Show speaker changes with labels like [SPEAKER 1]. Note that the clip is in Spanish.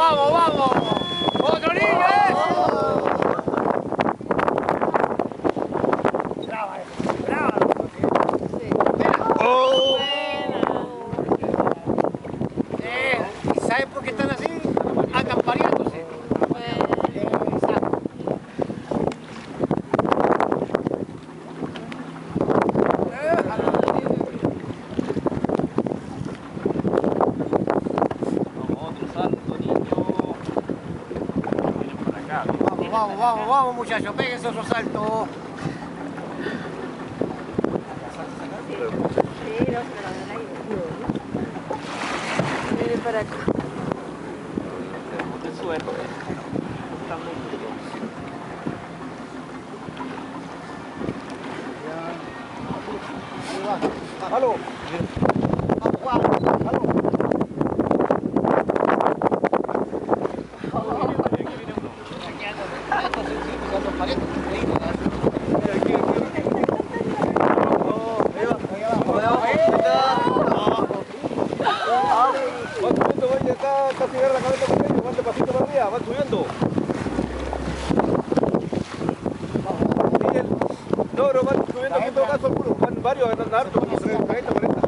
[SPEAKER 1] vamos, vamos! ¡Otro niño, ¡Brava, brava! ¡Oh! ¿Sabes por qué están así? Acampareándose. Vamos, vamos, vamos muchachos, péguense otro salto.
[SPEAKER 2] Sí, no se me lo dan ahí. Viene para acá.
[SPEAKER 3] Tenemos suerte.
[SPEAKER 1] ¡Halo!
[SPEAKER 3] Casi agarra la cabeza con ellos, van de pasito para arriba, van subiendo. Miguel, no, van subiendo en todo caso algunos, van varios, andan hartos, como 30, 40.